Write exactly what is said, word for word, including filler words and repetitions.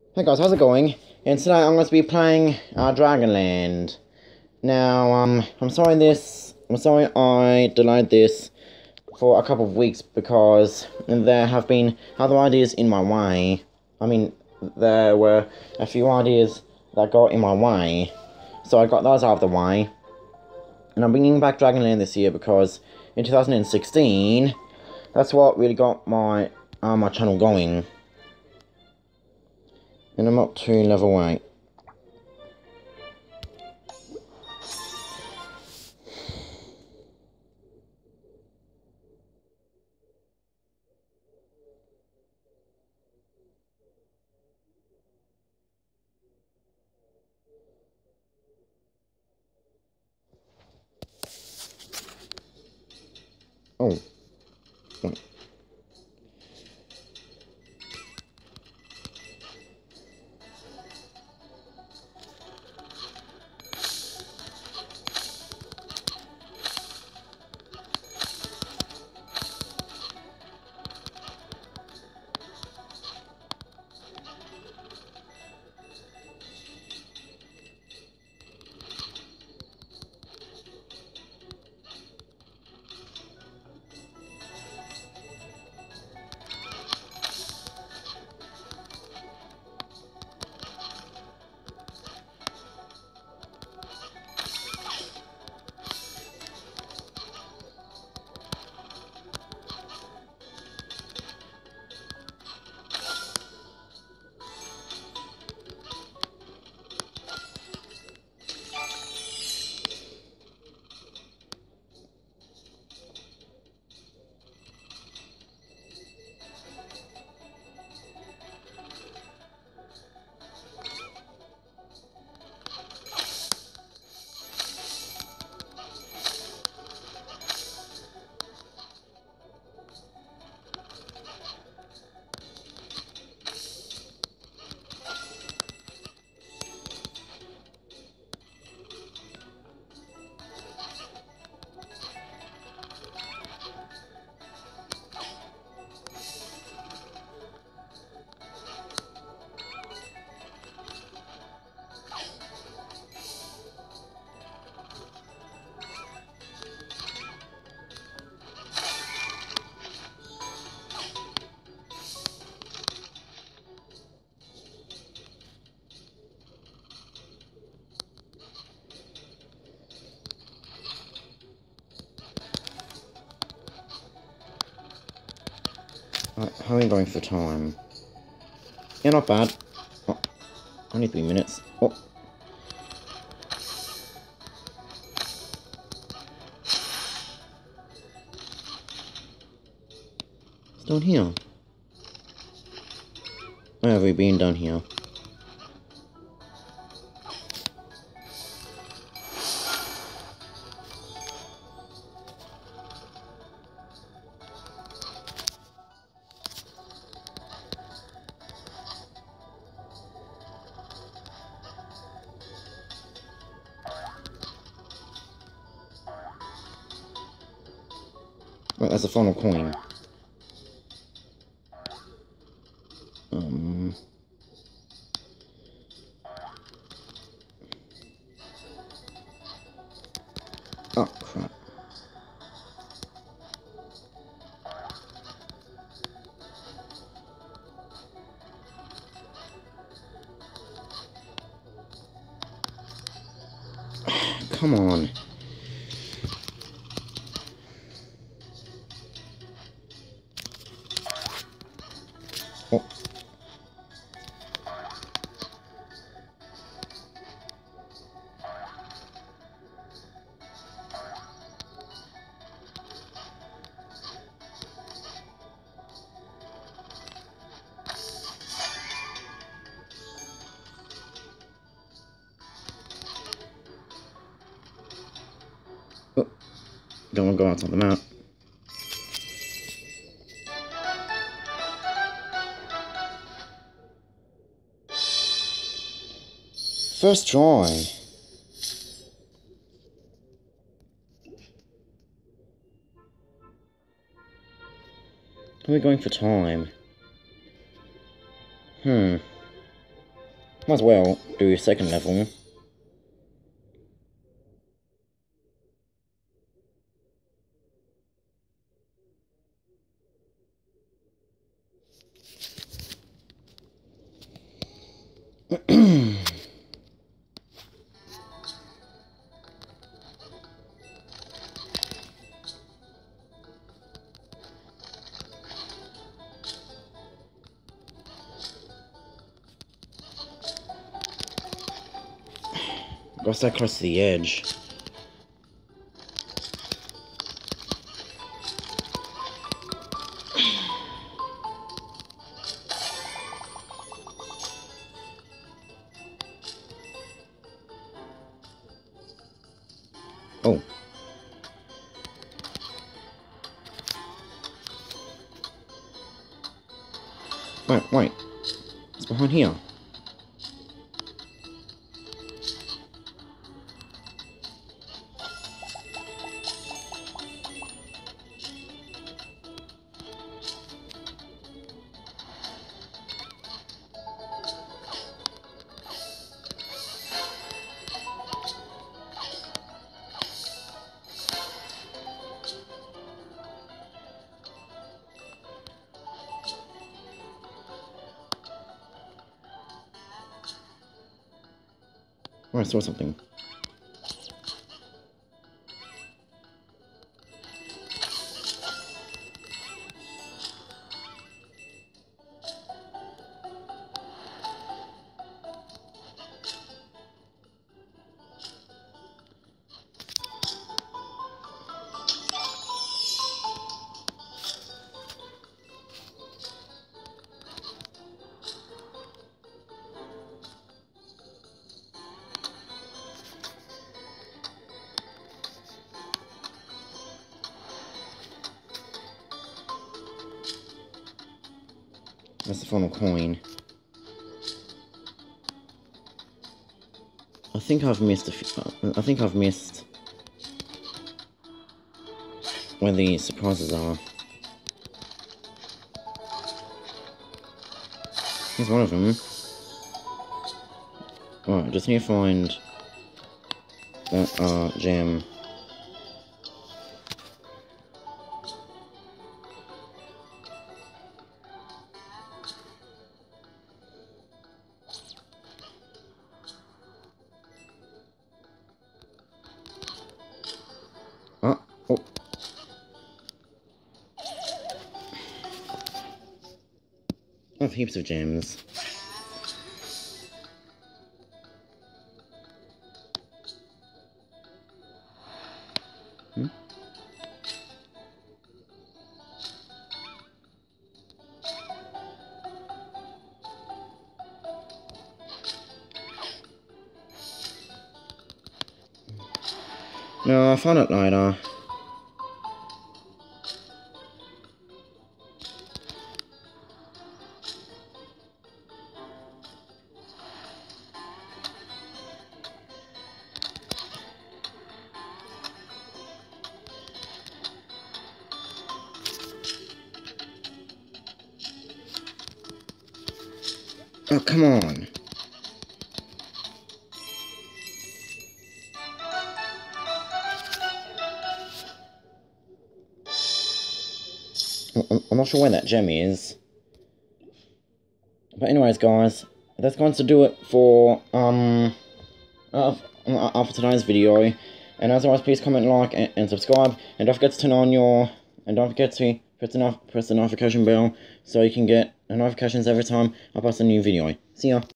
Hey guys, how's it going? And today I'm going to be playing uh, Dragonland. Now, um, I'm sorry this, I'm sorry I delayed this for a couple of weeks because there have been other ideas in my way. I mean, there were a few ideas that got in my way, so I got those out of the way. And I'm bringing back Dragonland this year because in two thousand sixteen, that's what really got my, uh, my channel going. And I'm up to level eight. Oh. Right, how are we going for time? Yeah, not bad. Oh, only three minutes. Oh. It's down here. Where have we been down here? Right, that's the final coin. Um... Oh, crap. Come on. Oh. Oh. Don't want to go outside the map. First try. How are we going for time? Hmm. Might as well do second level. Gotta stay close to the edge. Oh. Wait, wait. It's behind here. Oh, I saw something. That's the final coin. I think I've missed a few, I think I've missed where the surprises are. Here's one of them. Alright, just need to find that uh, gem. Ah, oh. I have heaps of gems. Hmm? No, I'll find it later. Oh, come on. I'm not sure where that gem is. But anyways, guys, that's going to do it for, um, uh, uh, for today's video. And as always, please comment, like, and, and subscribe. And don't forget to turn on your, and don't forget to press the, press the notification bell so you can get notifications every time I post a new video. See ya.